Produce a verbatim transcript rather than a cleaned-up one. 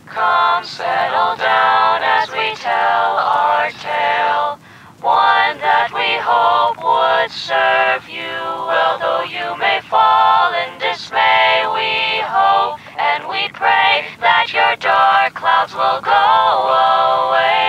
Come settle down as we tell our tale, one that we hope would serve you well. Though you may fall in dismay, we hope and we pray that your dark clouds will go away.